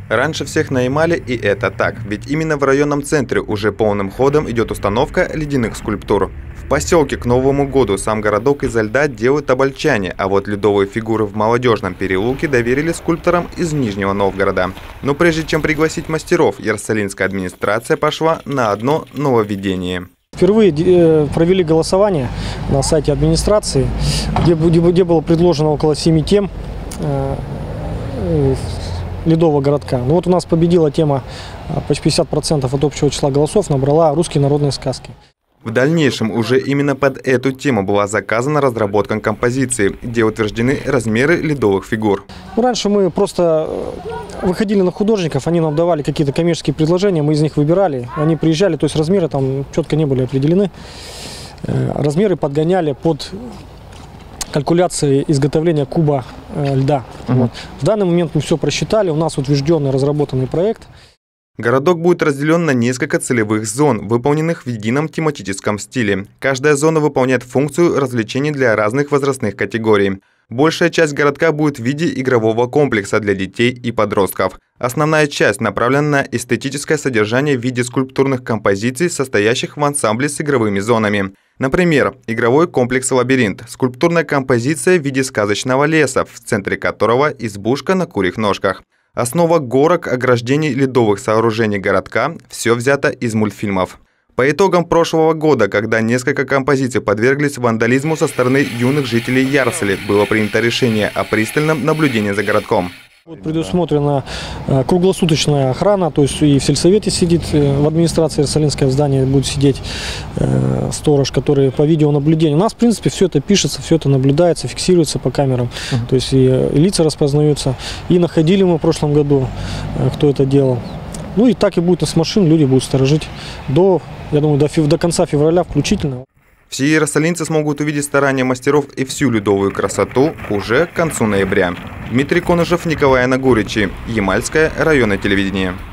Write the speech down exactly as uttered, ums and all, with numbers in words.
Раньше всех на Ямале, и это так, ведь именно в районном центре уже полным ходом идет установка ледяных скульптур. В поселке к Новому году сам городок изо льда делают тобольчане, а вот ледовые фигуры в молодежном переулке доверили скульпторам из Нижнего Новгорода. Но прежде чем пригласить мастеров, Иерусалимская администрация пошла на одно нововведение. Впервые провели голосование на сайте администрации, где, где было предложено около семи тем ледового городка. Ну вот у нас победила тема, почти пятьдесят процентов от общего числа голосов набрала русские народные сказки. В дальнейшем уже именно под эту тему была заказана разработка композиции, где утверждены размеры ледовых фигур. Ну, раньше мы просто выходили на художников, они нам давали какие-то коммерческие предложения, мы из них выбирали, они приезжали, то есть размеры там четко не были определены, размеры подгоняли под калькуляции изготовления куба льда. Угу. Вот. В данный момент мы все просчитали, у нас утвержденный разработанный проект. Городок будет разделен на несколько целевых зон, выполненных в едином тематическом стиле. Каждая зона выполняет функцию развлечений для разных возрастных категорий. Большая часть городка будет в виде игрового комплекса для детей и подростков. Основная часть направлена на эстетическое содержание в виде скульптурных композиций, состоящих в ансамбле с игровыми зонами. Например, игровой комплекс «Лабиринт» – скульптурная композиция в виде сказочного леса, в центре которого избушка на курьих ножках. Основа горок, ограждений ледовых сооружений городка – все взято из мультфильмов. По итогам прошлого года, когда несколько композиций подверглись вандализму со стороны юных жителей Ярсали, было принято решение о пристальном наблюдении за городком. Вот предусмотрена круглосуточная охрана, то есть и в сельсовете сидит, в администрации Иерусалимской в здании будет сидеть э, сторож, который по видеонаблюдению. У нас, в принципе, все это пишется, все это наблюдается, фиксируется по камерам, uh-huh. то есть и, и лица распознаются. И находили мы в прошлом году, э, кто это делал. Ну и так и будет с машин, люди будут сторожить до, я думаю, до, до конца февраля включительно. Все иерусалимцы смогут увидеть старания мастеров и всю ледовую красоту уже к концу ноября. Дмитрий Конышев, Николай Нагуричи, Ямальское районное телевидение.